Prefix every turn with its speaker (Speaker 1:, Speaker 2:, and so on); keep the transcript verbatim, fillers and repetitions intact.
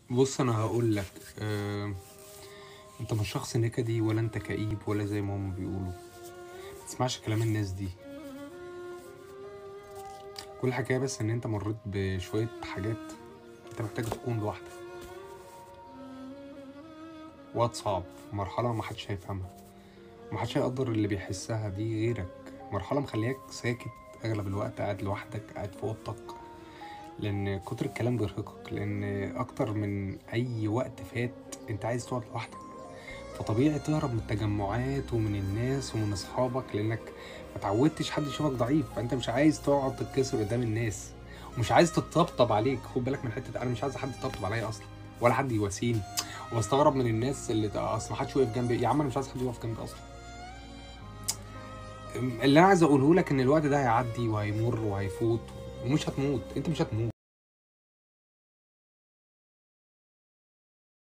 Speaker 1: بص انا هقول لك. آه، انت مش شخص نكدي ولا انت كئيب ولا زي ما هم بيقولوا. ما تسمعش كلام الناس دي. كل حكايه بس ان انت مريت بشويه حاجات. انت محتاج تكون لوحدك. وقت صعب. مرحله ما حدش هيفهمها. ما حدش هيقدر اللي بيحسها دي غيرك. مرحله مخلياك ساكت. اغلب الوقت قاعد لوحدك، قاعد في اوضتك. لان كتر الكلام بيرهقك، لان اكتر من اي وقت فات انت عايز تقعد لوحدك. فطبيعي تهرب من التجمعات ومن الناس ومن اصحابك، لانك ما تعودتش حد يشوفك ضعيف، فانت مش عايز تقعد تتكسر قدام الناس. ومش عايز تتطبطب عليك. خد بالك من حته، انا مش عايز حد يطبطب عليا اصلا، ولا حد يواسيني. وبستغرب من الناس اللي اصل ما حدش واقف جنبي. يا عم انا مش عايز حد يقف جنبي اصلا. اللي انا عايز اقوله لك ان الوقت ده هيعدي وهيمر وهيفوت. ومش هتموت، انت مش هتموت.